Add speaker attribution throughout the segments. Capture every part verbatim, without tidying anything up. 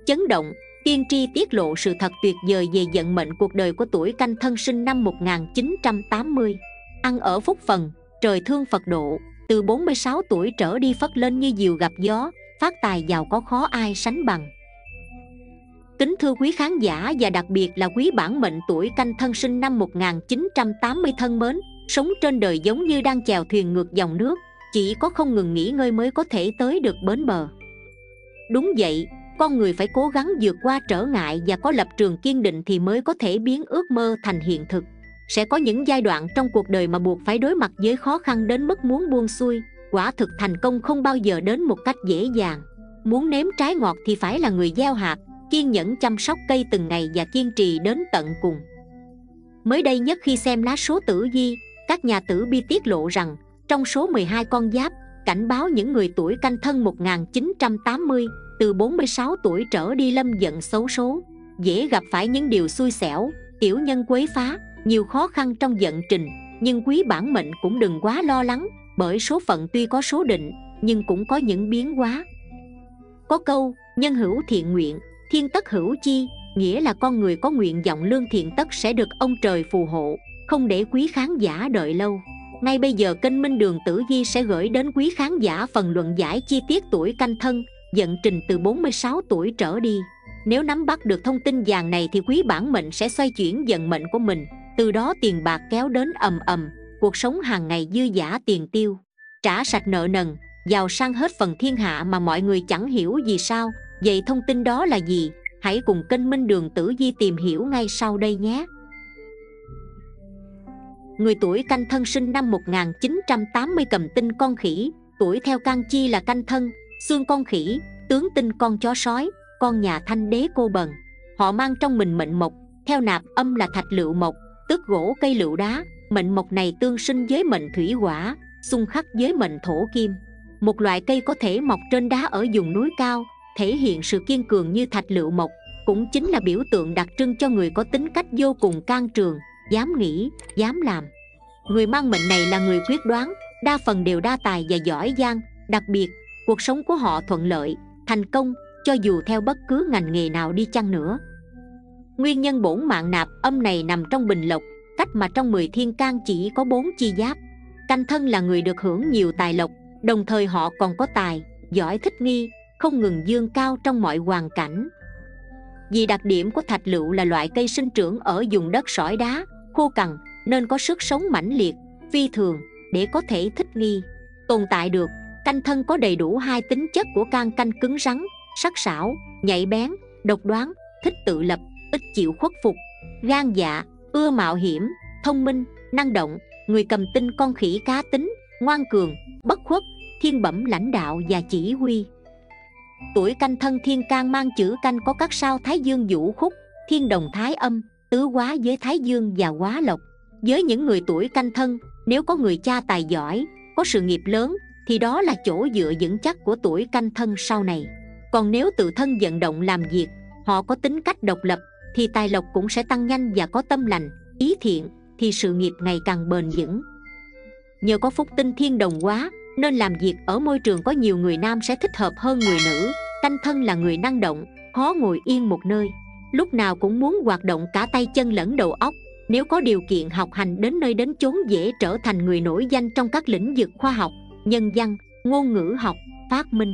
Speaker 1: chấn động, tiên tri tiết lộ sự thật tuyệt vời về vận mệnh cuộc đời của tuổi Canh Thân sinh năm một nghìn chín trăm tám mươi. Ăn ở phúc phần, trời thương Phật độ, từ bốn mươi sáu tuổi trở đi phất lên như diều gặp gió, phát tài giàu có khó ai sánh bằng. Kính thưa quý khán giả và đặc biệt là quý bản mệnh tuổi Canh Thân sinh năm một nghìn chín trăm tám mươi thân mến, sống trên đời giống như đang chèo thuyền ngược dòng nước, chỉ có không ngừng nghỉ ngơi mới có thể tới được bến bờ. Đúng vậy, con người phải cố gắng vượt qua trở ngại và có lập trường kiên định thì mới có thể biến ước mơ thành hiện thực. Sẽ có những giai đoạn trong cuộc đời mà buộc phải đối mặt với khó khăn đến mức muốn buông xuôi. Quả thực thành công không bao giờ đến một cách dễ dàng. Muốn nếm trái ngọt thì phải là người gieo hạt, kiên nhẫn chăm sóc cây từng ngày và kiên trì đến tận cùng. Mới đây nhất khi xem lá số tử vi, các nhà tử vi tiết lộ rằng trong số mười hai con giáp, cảnh báo những người tuổi Canh Thân một nghìn chín trăm tám mươi, từ bốn mươi sáu tuổi trở đi lâm vận xấu số, dễ gặp phải những điều xui xẻo, tiểu nhân quấy phá, nhiều khó khăn trong vận trình. Nhưng quý bản mệnh cũng đừng quá lo lắng, bởi số phận tuy có số định, nhưng cũng có những biến hóa. Có câu, nhân hữu thiện nguyện, thiên tất hữu chi, nghĩa là con người có nguyện vọng lương thiện tất sẽ được ông trời phù hộ. Không để quý khán giả đợi lâu, ngay bây giờ kênh Minh Đường Tử Vi sẽ gửi đến quý khán giả phần luận giải chi tiết tuổi Canh Thân, vận trình từ bốn mươi sáu tuổi trở đi. Nếu nắm bắt được thông tin vàng này thì quý bản mệnh sẽ xoay chuyển vận mệnh của mình, từ đó tiền bạc kéo đến ầm ầm, cuộc sống hàng ngày dư dả tiền tiêu, trả sạch nợ nần, giàu sang hết phần thiên hạ mà mọi người chẳng hiểu vì sao. Vậy thông tin đó là gì? Hãy cùng kênh Minh Đường Tử Vi tìm hiểu ngay sau đây nhé. Người tuổi Canh Thân sinh năm một nghìn chín trăm tám mươi cầm tinh con khỉ, tuổi theo can chi là Canh Thân, xương con khỉ, tướng tinh con chó sói, con nhà Thanh đế cô bần. Họ mang trong mình mệnh mộc, theo nạp âm là thạch lựu mộc, tức gỗ cây lựu đá. Mệnh mộc này tương sinh với mệnh thủy hỏa, xung khắc với mệnh thổ kim. Một loại cây có thể mọc trên đá ở vùng núi cao, thể hiện sự kiên cường như thạch lựu mộc, cũng chính là biểu tượng đặc trưng cho người có tính cách vô cùng can trường, dám nghĩ, dám làm. Người mang mệnh này là người quyết đoán, đa phần đều đa tài và giỏi giang. Đặc biệt, cuộc sống của họ thuận lợi, thành công, cho dù theo bất cứ ngành nghề nào đi chăng nữa. Nguyên nhân bổn mạng nạp âm này nằm trong bình lộc, cách mà trong mười thiên can chỉ có bốn chi giáp. Canh Thân là người được hưởng nhiều tài lộc, đồng thời họ còn có tài, giỏi thích nghi, không ngừng dương cao trong mọi hoàn cảnh. Vì đặc điểm của thạch lựu là loại cây sinh trưởng ở vùng đất sỏi đá, khô cằn, nên có sức sống mãnh liệt, phi thường, để có thể thích nghi, tồn tại được. Canh Thân có đầy đủ hai tính chất của can canh cứng rắn, sắc sảo, nhạy bén, độc đoán, thích tự lập, ít chịu khuất phục, gan dạ, ưa mạo hiểm, thông minh, năng động. Người cầm tinh con khỉ cá tính, ngoan cường, bất khuất, thiên bẩm lãnh đạo và chỉ huy. Tuổi Canh Thân thiên can mang chữ canh có các sao Thái Dương Vũ Khúc, thiên đồng Thái Âm, tứ hóa với Thái Dương và Hóa Lộc. Với những người tuổi Canh Thân, nếu có người cha tài giỏi, có sự nghiệp lớn, thì đó là chỗ dựa vững chắc của tuổi Canh Thân sau này. Còn nếu tự thân vận động làm việc, họ có tính cách độc lập, thì tài lộc cũng sẽ tăng nhanh, và có tâm lành, ý thiện, thì sự nghiệp ngày càng bền vững. Nhờ có phúc tinh thiên đồng hóa, nên làm việc ở môi trường có nhiều người nam sẽ thích hợp hơn người nữ. Canh Thân là người năng động, khó ngồi yên một nơi, lúc nào cũng muốn hoạt động cả tay chân lẫn đầu óc. Nếu có điều kiện học hành đến nơi đến chốn, dễ trở thành người nổi danh trong các lĩnh vực khoa học, nhân văn, ngôn ngữ học, phát minh.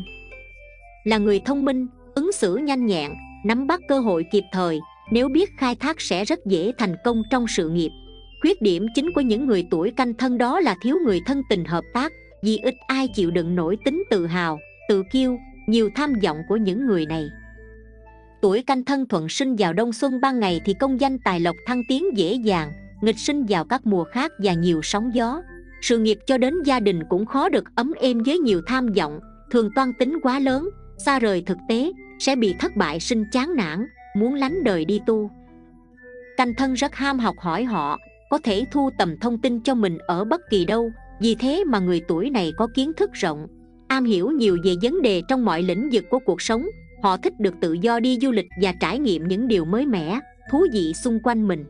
Speaker 1: Là người thông minh, ứng xử nhanh nhẹn, nắm bắt cơ hội kịp thời, nếu biết khai thác sẽ rất dễ thành công trong sự nghiệp. Khuyết điểm chính của những người tuổi Canh Thân đó là thiếu người thân tình hợp tác, vì ít ai chịu đựng nổi tính tự hào, tự kiêu, nhiều tham vọng của những người này. Tuổi Canh Thân thuận sinh vào đông xuân ban ngày thì công danh tài lộc thăng tiến dễ dàng, nghịch sinh vào các mùa khác và nhiều sóng gió. Sự nghiệp cho đến gia đình cũng khó được ấm êm với nhiều tham vọng, thường toan tính quá lớn, xa rời thực tế, sẽ bị thất bại sinh chán nản, muốn lánh đời đi tu. Canh Thân rất ham học hỏi, họ có thể thu tầm thông tin cho mình ở bất kỳ đâu. Vì thế mà người tuổi này có kiến thức rộng, am hiểu nhiều về vấn đề trong mọi lĩnh vực của cuộc sống. Họ thích được tự do đi du lịch và trải nghiệm những điều mới mẻ, thú vị xung quanh mình.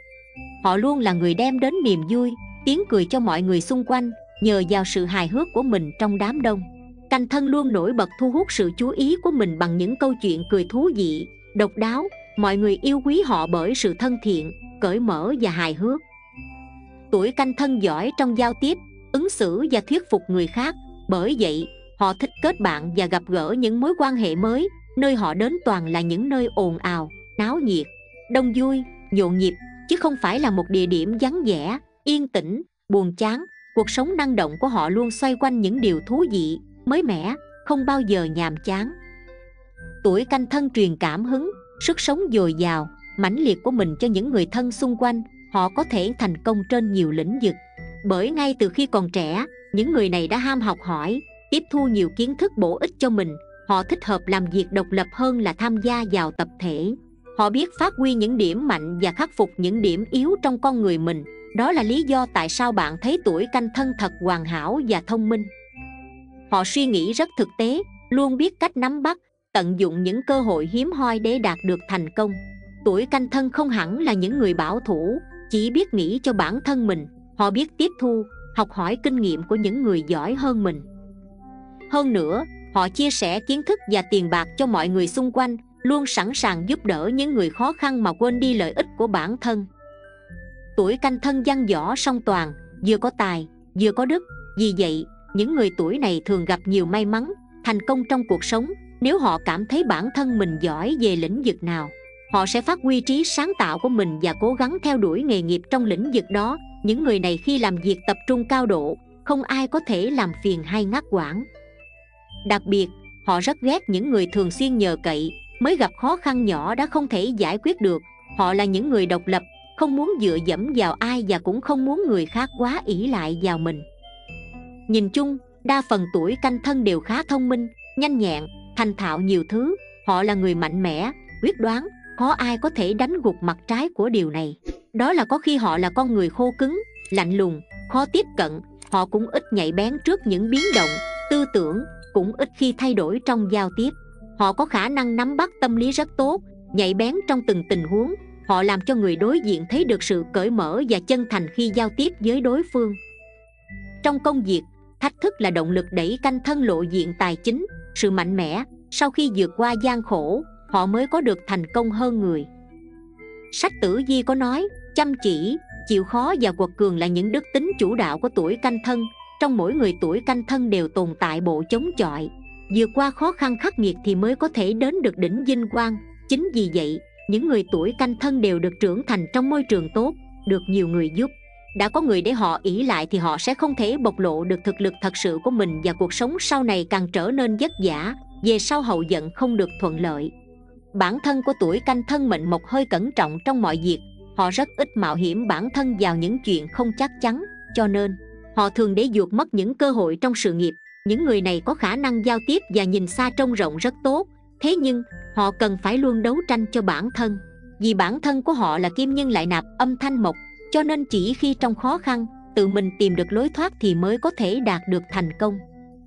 Speaker 1: Họ luôn là người đem đến niềm vui, tiếng cười cho mọi người xung quanh, nhờ vào sự hài hước của mình trong đám đông. Canh thân luôn nổi bật thu hút sự chú ý của mình bằng những câu chuyện cười thú vị, độc đáo. Mọi người yêu quý họ bởi sự thân thiện, cởi mở và hài hước. Tuổi Canh thân giỏi trong giao tiếp, ứng xử và thuyết phục người khác. Bởi vậy, họ thích kết bạn và gặp gỡ những mối quan hệ mới. Nơi họ đến toàn là những nơi ồn ào, náo nhiệt, đông vui, nhộn nhịp, chứ không phải là một địa điểm vắng vẻ, yên tĩnh, buồn chán. Cuộc sống năng động của họ luôn xoay quanh những điều thú vị, mới mẻ, không bao giờ nhàm chán. Tuổi Canh thân truyền cảm hứng, sức sống dồi dào, mãnh liệt của mình cho những người thân xung quanh. Họ có thể thành công trên nhiều lĩnh vực. Bởi ngay từ khi còn trẻ, những người này đã ham học hỏi, tiếp thu nhiều kiến thức bổ ích cho mình. Họ thích hợp làm việc độc lập hơn là tham gia vào tập thể. Họ biết phát huy những điểm mạnh và khắc phục những điểm yếu trong con người mình. Đó là lý do tại sao bạn thấy tuổi Canh thân thật hoàn hảo và thông minh. Họ suy nghĩ rất thực tế, luôn biết cách nắm bắt, tận dụng những cơ hội hiếm hoi để đạt được thành công. Tuổi Canh thân không hẳn là những người bảo thủ, chỉ biết nghĩ cho bản thân mình. Họ biết tiếp thu, học hỏi kinh nghiệm của những người giỏi hơn mình. Hơn nữa, họ chia sẻ kiến thức và tiền bạc cho mọi người xung quanh, luôn sẵn sàng giúp đỡ những người khó khăn mà quên đi lợi ích của bản thân. Tuổi Canh thân văn võ song toàn, vừa có tài, vừa có đức. Vì vậy, những người tuổi này thường gặp nhiều may mắn, thành công trong cuộc sống. Nếu họ cảm thấy bản thân mình giỏi về lĩnh vực nào, họ sẽ phát huy trí sáng tạo của mình và cố gắng theo đuổi nghề nghiệp trong lĩnh vực đó. Những người này khi làm việc tập trung cao độ, không ai có thể làm phiền hay ngắt quãng. Đặc biệt, họ rất ghét những người thường xuyên nhờ cậy, mới gặp khó khăn nhỏ đã không thể giải quyết được. Họ là những người độc lập, không muốn dựa dẫm vào ai và cũng không muốn người khác quá ỷ lại vào mình. Nhìn chung, đa phần tuổi Canh thân đều khá thông minh, nhanh nhẹn, thành thạo nhiều thứ. Họ là người mạnh mẽ, quyết đoán, khó ai có thể đánh gục mặt trái của điều này. Đó là có khi họ là con người khô cứng, lạnh lùng, khó tiếp cận. Họ cũng ít nhạy bén trước những biến động, tư tưởng, cũng ít khi thay đổi trong giao tiếp. Họ có khả năng nắm bắt tâm lý rất tốt, nhạy bén trong từng tình huống. Họ làm cho người đối diện thấy được sự cởi mở và chân thành khi giao tiếp với đối phương. Trong công việc, thách thức là động lực đẩy Canh thân lộ diện tài chính, sự mạnh mẽ. Sau khi vượt qua gian khổ, họ mới có được thành công hơn người. Sách Tử Vi có nói, chăm chỉ, chịu khó và quật cường là những đức tính chủ đạo của tuổi Canh thân. Trong mỗi người tuổi Canh thân đều tồn tại bộ chống chọi, vượt qua khó khăn khắc nghiệt thì mới có thể đến được đỉnh vinh quang. Chính vì vậy, những người tuổi Canh thân đều được trưởng thành trong môi trường tốt, được nhiều người giúp. Đã có người để họ ỷ lại thì họ sẽ không thể bộc lộ được thực lực thật sự của mình, và cuộc sống sau này càng trở nên vất vả, về sau hậu vận không được thuận lợi. Bản thân của tuổi Canh thân mệnh mộc hơi cẩn trọng trong mọi việc. Họ rất ít mạo hiểm bản thân vào những chuyện không chắc chắn, cho nên họ thường để dụt mất những cơ hội trong sự nghiệp. Những người này có khả năng giao tiếp và nhìn xa trông rộng rất tốt. Thế nhưng, họ cần phải luôn đấu tranh cho bản thân. Vì bản thân của họ là kim nhân lại nạp âm thanh mộc, cho nên chỉ khi trong khó khăn, tự mình tìm được lối thoát thì mới có thể đạt được thành công.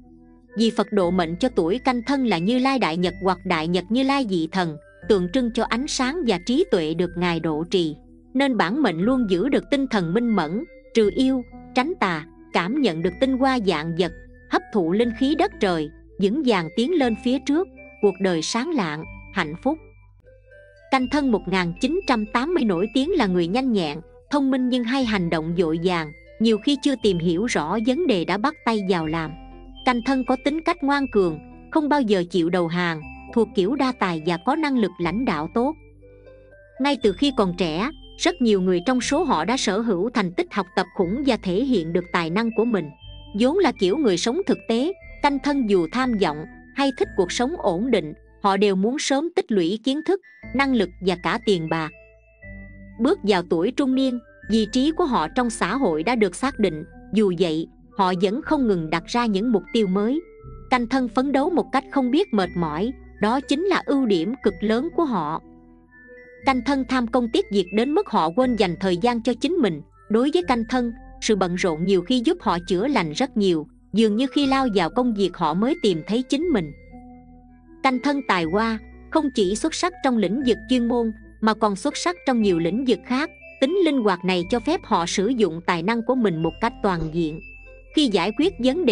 Speaker 1: Vì Phật độ mệnh cho tuổi Canh thân là Như Lai Đại Nhật hoặc Đại Nhật Như Lai Dị Thần, tượng trưng cho ánh sáng và trí tuệ được Ngài độ trì, nên bản mệnh luôn giữ được tinh thần minh mẫn, trừ yêu, tránh tà, cảm nhận được tinh hoa vạn vật, hấp thụ linh khí đất trời, vững vàng tiến lên phía trước, cuộc đời sáng lạng, hạnh phúc. Canh thân một nghìn chín trăm tám mươi nổi tiếng là người nhanh nhẹn, thông minh nhưng hay hành động vội vàng, nhiều khi chưa tìm hiểu rõ vấn đề đã bắt tay vào làm. Canh thân có tính cách ngoan cường, không bao giờ chịu đầu hàng, thuộc kiểu đa tài và có năng lực lãnh đạo tốt. Ngay từ khi còn trẻ, rất nhiều người trong số họ đã sở hữu thành tích học tập khủng và thể hiện được tài năng của mình. Vốn là kiểu người sống thực tế, Canh thân dù tham vọng hay thích cuộc sống ổn định, họ đều muốn sớm tích lũy kiến thức, năng lực và cả tiền bạc. Bước vào tuổi trung niên, vị trí của họ trong xã hội đã được xác định. Dù vậy, họ vẫn không ngừng đặt ra những mục tiêu mới. Canh thân phấn đấu một cách không biết mệt mỏi, đó chính là ưu điểm cực lớn của họ. Canh thân tham công tiếc việc đến mức họ quên dành thời gian cho chính mình. Đối với Canh thân, sự bận rộn nhiều khi giúp họ chữa lành rất nhiều, dường như khi lao vào công việc họ mới tìm thấy chính mình. Canh thân tài hoa, không chỉ xuất sắc trong lĩnh vực chuyên môn, mà còn xuất sắc trong nhiều lĩnh vực khác. Tính linh hoạt này cho phép họ sử dụng tài năng của mình một cách toàn diện. Khi giải quyết vấn đề,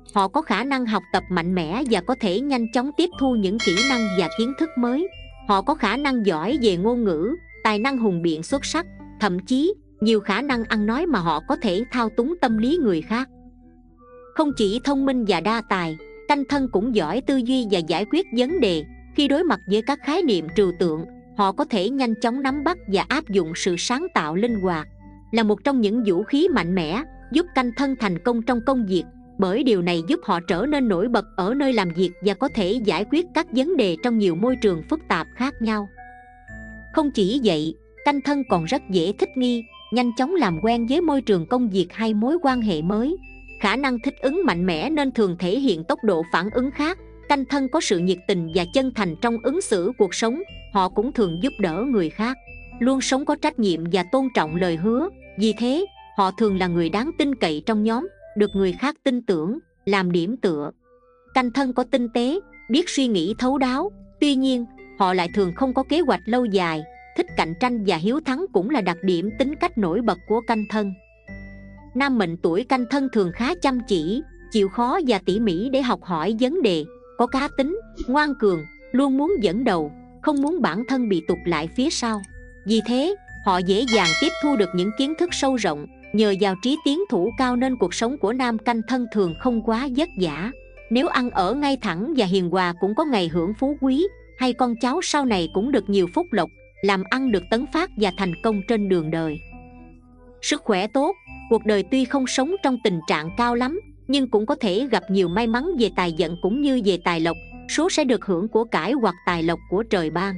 Speaker 1: Họ có khả năng học tập mạnh mẽ và có thể nhanh chóng tiếp thu những kỹ năng và kiến thức mới. Họ có khả năng giỏi về ngôn ngữ, tài năng hùng biện xuất sắc, thậm chí nhiều khả năng ăn nói mà họ có thể thao túng tâm lý người khác. Không chỉ thông minh và đa tài, canh thân cũng giỏi tư duy và giải quyết vấn đề. Khi đối mặt với các khái niệm trừu tượng, họ có thể nhanh chóng nắm bắt và áp dụng sự sáng tạo linh hoạt. Là một trong những vũ khí mạnh mẽ giúp canh thân thành công trong công việc, bởi điều này giúp họ trở nên nổi bật ở nơi làm việc và có thể giải quyết các vấn đề trong nhiều môi trường phức tạp khác nhau. Không chỉ vậy, canh thân còn rất dễ thích nghi, nhanh chóng làm quen với môi trường công việc hay mối quan hệ mới. Khả năng thích ứng mạnh mẽ nên thường thể hiện tốc độ phản ứng khác. Canh thân có sự nhiệt tình và chân thành trong ứng xử cuộc sống. Họ cũng thường giúp đỡ người khác, luôn sống có trách nhiệm và tôn trọng lời hứa. Vì thế, họ thường là người đáng tin cậy trong nhóm, được người khác tin tưởng, làm điểm tựa. Canh thân có tinh tế, biết suy nghĩ thấu đáo. Tuy nhiên, họ lại thường không có kế hoạch lâu dài. Thích cạnh tranh và hiếu thắng cũng là đặc điểm tính cách nổi bật của canh thân. Nam mệnh tuổi canh thân thường khá chăm chỉ, chịu khó và tỉ mỉ để học hỏi vấn đề. Có cá tính, ngoan cường, luôn muốn dẫn đầu, không muốn bản thân bị tụt lại phía sau. Vì thế, họ dễ dàng tiếp thu được những kiến thức sâu rộng. Nhờ vào trí tiến thủ cao nên cuộc sống của nam canh thân thường không quá vất vả. Nếu ăn ở ngay thẳng và hiền hòa cũng có ngày hưởng phú quý, hay con cháu sau này cũng được nhiều phúc lộc, làm ăn được tấn phát và thành công trên đường đời. Sức khỏe tốt, cuộc đời tuy không sống trong tình trạng cao lắm, nhưng cũng có thể gặp nhiều may mắn về tài vận cũng như về tài lộc. Số sẽ được hưởng của cải hoặc tài lộc của trời ban.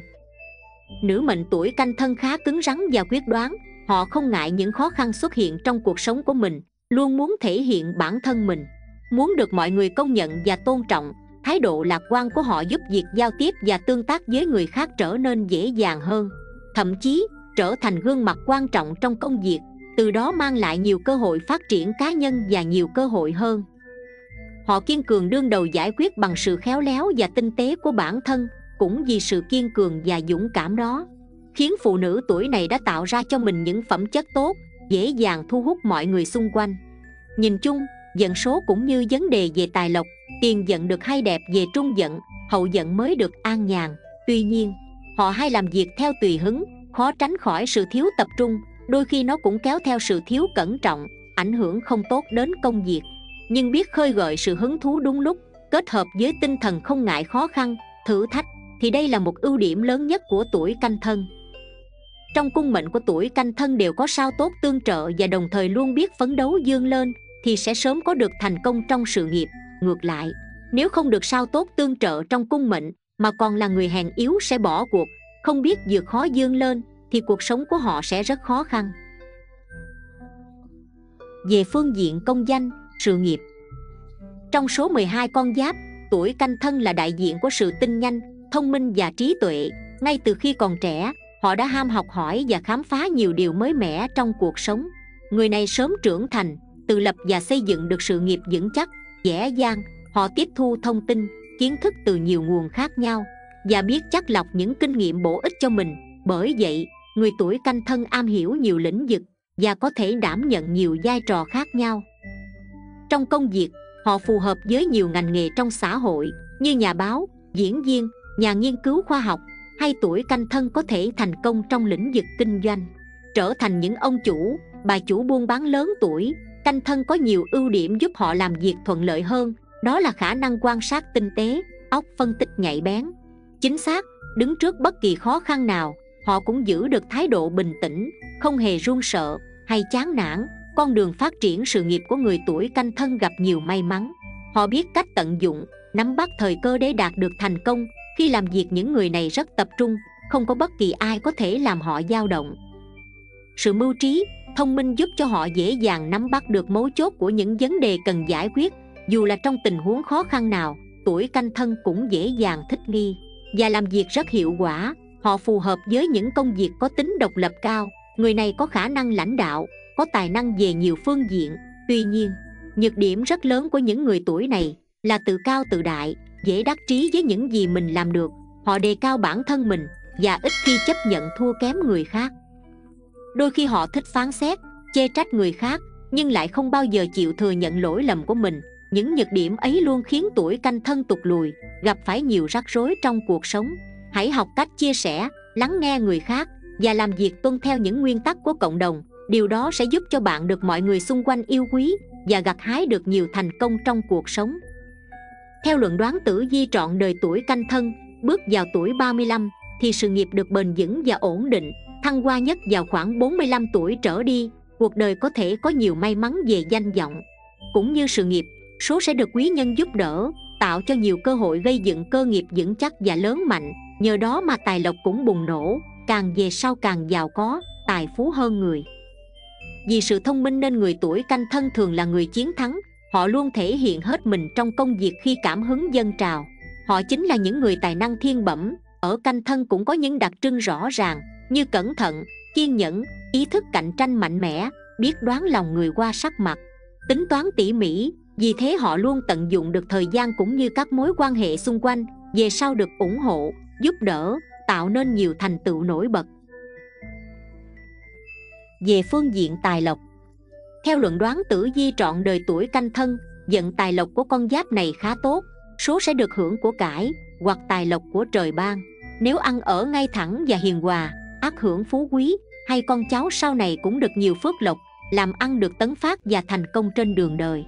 Speaker 1: Nữ mệnh tuổi canh thân khá cứng rắn và quyết đoán. Họ không ngại những khó khăn xuất hiện trong cuộc sống của mình, luôn muốn thể hiện bản thân mình, muốn được mọi người công nhận và tôn trọng. Thái độ lạc quan của họ giúp việc giao tiếp và tương tác với người khác trở nên dễ dàng hơn, thậm chí trở thành gương mặt quan trọng trong công việc, từ đó mang lại nhiều cơ hội phát triển cá nhân và nhiều cơ hội hơn. Họ kiên cường đương đầu giải quyết bằng sự khéo léo và tinh tế của bản thân. Cũng vì sự kiên cường và dũng cảm đó, khiến phụ nữ tuổi này đã tạo ra cho mình những phẩm chất tốt, dễ dàng thu hút mọi người xung quanh. Nhìn chung, vận số cũng như vấn đề về tài lộc, tiền vận được hay đẹp về trung vận, hậu vận mới được an nhàn. Tuy nhiên, họ hay làm việc theo tùy hứng, khó tránh khỏi sự thiếu tập trung, đôi khi nó cũng kéo theo sự thiếu cẩn trọng, ảnh hưởng không tốt đến công việc. Nhưng biết khơi gợi sự hứng thú đúng lúc, kết hợp với tinh thần không ngại khó khăn, thử thách, thì đây là một ưu điểm lớn nhất của tuổi canh thân. Trong cung mệnh của tuổi canh thân đều có sao tốt tương trợ và đồng thời luôn biết phấn đấu vươn lên, thì sẽ sớm có được thành công trong sự nghiệp. Ngược lại, nếu không được sao tốt tương trợ trong cung mệnh mà còn là người hèn yếu sẽ bỏ cuộc, không biết vượt khó vươn lên, thì cuộc sống của họ sẽ rất khó khăn. Về phương diện công danh, sự nghiệp, trong số mười hai con giáp, tuổi canh thân là đại diện của sự tinh nhanh, thông minh và trí tuệ. Ngay từ khi còn trẻ, họ đã ham học hỏi và khám phá nhiều điều mới mẻ trong cuộc sống. Người này sớm trưởng thành, tự lập và xây dựng được sự nghiệp vững chắc, dễ dàng. Họ tiếp thu thông tin, kiến thức từ nhiều nguồn khác nhau và biết chắt lọc những kinh nghiệm bổ ích cho mình. Bởi vậy, người tuổi canh thân am hiểu nhiều lĩnh vực và có thể đảm nhận nhiều vai trò khác nhau. Trong công việc, họ phù hợp với nhiều ngành nghề trong xã hội như nhà báo, diễn viên, nhà nghiên cứu khoa học, hay tuổi canh thân có thể thành công trong lĩnh vực kinh doanh, trở thành những ông chủ, bà chủ buôn bán lớn. Tuổi canh thân có nhiều ưu điểm giúp họ làm việc thuận lợi hơn, đó là khả năng quan sát tinh tế, óc phân tích nhạy bén, chính xác. Đứng trước bất kỳ khó khăn nào, họ cũng giữ được thái độ bình tĩnh, không hề run sợ hay chán nản. Con đường phát triển sự nghiệp của người tuổi canh thân gặp nhiều may mắn. Họ biết cách tận dụng, nắm bắt thời cơ để đạt được thành công. Khi làm việc, những người này rất tập trung, không có bất kỳ ai có thể làm họ dao động. Sự mưu trí, thông minh giúp cho họ dễ dàng nắm bắt được mấu chốt của những vấn đề cần giải quyết. Dù là trong tình huống khó khăn nào, tuổi canh thân cũng dễ dàng thích nghi và làm việc rất hiệu quả. Họ phù hợp với những công việc có tính độc lập cao. Người này có khả năng lãnh đạo, có tài năng về nhiều phương diện. Tuy nhiên, nhược điểm rất lớn của những người tuổi này là tự cao tự đại, dễ đắc chí với những gì mình làm được. Họ đề cao bản thân mình và ít khi chấp nhận thua kém người khác. Đôi khi họ thích phán xét, chê trách người khác, nhưng lại không bao giờ chịu thừa nhận lỗi lầm của mình. Những nhược điểm ấy luôn khiến tuổi Canh Thân tụt lùi, gặp phải nhiều rắc rối trong cuộc sống. Hãy học cách chia sẻ, lắng nghe người khác và làm việc tuân theo những nguyên tắc của cộng đồng. Điều đó sẽ giúp cho bạn được mọi người xung quanh yêu quý và gặt hái được nhiều thành công trong cuộc sống. Theo luận đoán tử vi trọn đời tuổi Canh Thân, bước vào tuổi ba mươi lăm thì sự nghiệp được bền vững và ổn định, thăng hoa nhất vào khoảng bốn mươi lăm tuổi trở đi. Cuộc đời có thể có nhiều may mắn về danh vọng cũng như sự nghiệp, số sẽ được quý nhân giúp đỡ, tạo cho nhiều cơ hội gây dựng cơ nghiệp vững chắc và lớn mạnh. Nhờ đó mà tài lộc cũng bùng nổ, càng về sau càng giàu có, tài phú hơn người. Vì sự thông minh nên người tuổi Canh Thân thường là người chiến thắng. Họ luôn thể hiện hết mình trong công việc khi cảm hứng dâng trào. Họ chính là những người tài năng thiên bẩm. Ở Canh Thân cũng có những đặc trưng rõ ràng như cẩn thận, kiên nhẫn, ý thức cạnh tranh mạnh mẽ, biết đoán lòng người qua sắc mặt, tính toán tỉ mỉ. Vì thế họ luôn tận dụng được thời gian cũng như các mối quan hệ xung quanh, về sau được ủng hộ, giúp đỡ, tạo nên nhiều thành tựu nổi bật. Về phương diện tài lộc, theo luận đoán tử vi trọn đời tuổi Canh Thân, vận tài lộc của con giáp này khá tốt, số sẽ được hưởng của cải hoặc tài lộc của trời ban. Nếu ăn ở ngay thẳng và hiền hòa, ắt hưởng phú quý, hay con cháu sau này cũng được nhiều phước lộc, làm ăn được tấn phát và thành công trên đường đời.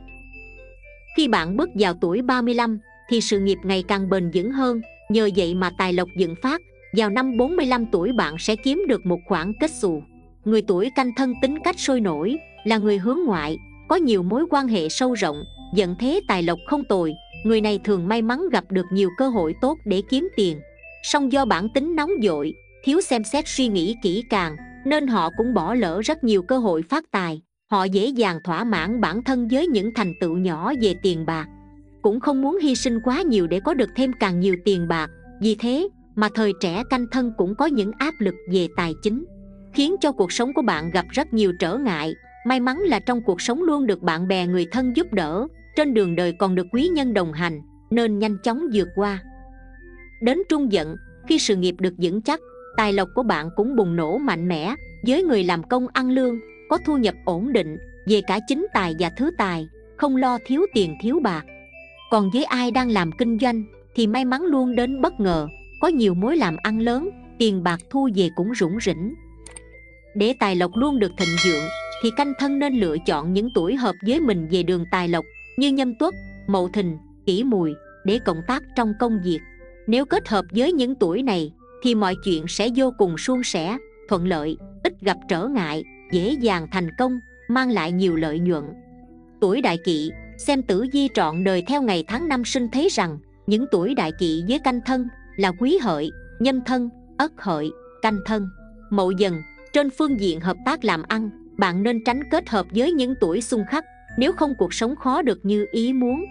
Speaker 1: Khi bạn bước vào tuổi ba mươi lăm thì sự nghiệp ngày càng bền vững hơn, nhờ vậy mà tài lộc vượng phát. Vào năm bốn mươi lăm tuổi bạn sẽ kiếm được một khoản kết xù. Người tuổi Canh Thân tính cách sôi nổi, là người hướng ngoại, có nhiều mối quan hệ sâu rộng, vận thế tài lộc không tồi. Người này thường may mắn gặp được nhiều cơ hội tốt để kiếm tiền. Song do bản tính nóng vội, thiếu xem xét suy nghĩ kỹ càng, nên họ cũng bỏ lỡ rất nhiều cơ hội phát tài. Họ dễ dàng thỏa mãn bản thân với những thành tựu nhỏ về tiền bạc, cũng không muốn hy sinh quá nhiều để có được thêm càng nhiều tiền bạc. Vì thế mà thời trẻ Canh Thân cũng có những áp lực về tài chính, khiến cho cuộc sống của bạn gặp rất nhiều trở ngại. May mắn là trong cuộc sống luôn được bạn bè người thân giúp đỡ, trên đường đời còn được quý nhân đồng hành, nên nhanh chóng vượt qua. Đến trung vận, khi sự nghiệp được vững chắc, tài lộc của bạn cũng bùng nổ mạnh mẽ. Với người làm công ăn lương, có thu nhập ổn định về cả chính tài và thứ tài, không lo thiếu tiền thiếu bạc. Còn với ai đang làm kinh doanh thì may mắn luôn đến bất ngờ, có nhiều mối làm ăn lớn, tiền bạc thu về cũng rủng rỉnh. Để tài lộc luôn được thịnh vượng thì Canh Thân nên lựa chọn những tuổi hợp với mình về đường tài lộc như Nhâm Tuất, Mậu Thìn, Kỷ Mùi để cộng tác trong công việc. Nếu kết hợp với những tuổi này thì mọi chuyện sẽ vô cùng suôn sẻ, thuận lợi, ít gặp trở ngại, dễ dàng thành công, mang lại nhiều lợi nhuận. Tuổi Đại Kỵ, xem tử vi trọn đời theo ngày tháng năm sinh thấy rằng những tuổi Đại Kỵ với Canh Thân là Quý Hợi, Nhâm Thân, Ất Hợi, Canh Thân, Mậu Dần. Trên phương diện hợp tác làm ăn, bạn nên tránh kết hợp với những tuổi xung khắc, nếu không cuộc sống khó được như ý muốn.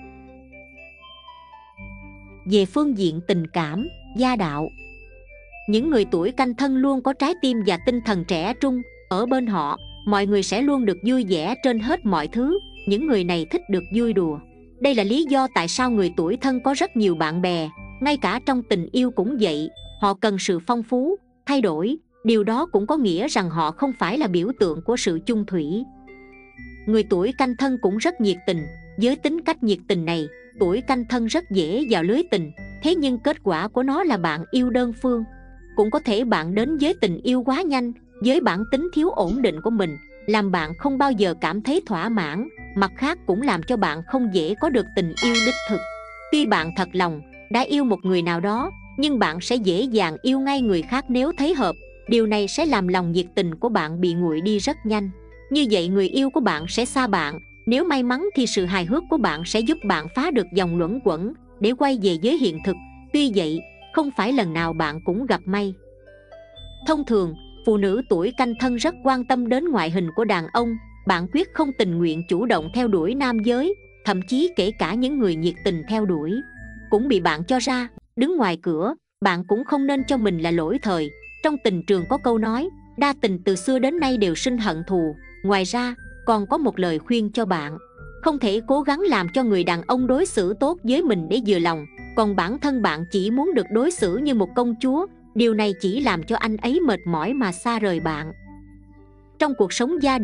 Speaker 1: Về phương diện tình cảm, gia đạo, những người tuổi Canh Thân luôn có trái tim và tinh thần trẻ trung. Ở bên họ, mọi người sẽ luôn được vui vẻ trên hết mọi thứ. Những người này thích được vui đùa. Đây là lý do tại sao người tuổi Thân có rất nhiều bạn bè. Ngay cả trong tình yêu cũng vậy, họ cần sự phong phú, thay đổi. Điều đó cũng có nghĩa rằng họ không phải là biểu tượng của sự chung thủy. Người tuổi Canh Thân cũng rất nhiệt tình. Với tính cách nhiệt tình này, tuổi Canh Thân rất dễ vào lưới tình. Thế nhưng kết quả của nó là bạn yêu đơn phương. Cũng có thể bạn đến với tình yêu quá nhanh, với bản tính thiếu ổn định của mình, làm bạn không bao giờ cảm thấy thỏa mãn. Mặt khác cũng làm cho bạn không dễ có được tình yêu đích thực. Tuy bạn thật lòng đã yêu một người nào đó, nhưng bạn sẽ dễ dàng yêu ngay người khác nếu thấy hợp. Điều này sẽ làm lòng nhiệt tình của bạn bị nguội đi rất nhanh. Như vậy người yêu của bạn sẽ xa bạn. Nếu may mắn thì sự hài hước của bạn sẽ giúp bạn phá được dòng luẩn quẩn để quay về với hiện thực. Tuy vậy, không phải lần nào bạn cũng gặp may. Thông thường, phụ nữ tuổi Canh Thân rất quan tâm đến ngoại hình của đàn ông. Bạn quyết không tình nguyện chủ động theo đuổi nam giới, thậm chí kể cả những người nhiệt tình theo đuổi cũng bị bạn cho ra đứng ngoài cửa. Bạn cũng không nên cho mình là lỗi thời. Trong tình trường có câu nói, đa tình từ xưa đến nay đều sinh hận thù. Ngoài ra, còn có một lời khuyên cho bạn. Không thể cố gắng làm cho người đàn ông đối xử tốt với mình để vừa lòng, còn bản thân bạn chỉ muốn được đối xử như một công chúa. Điều này chỉ làm cho anh ấy mệt mỏi mà xa rời bạn. Trong cuộc sống gia đình,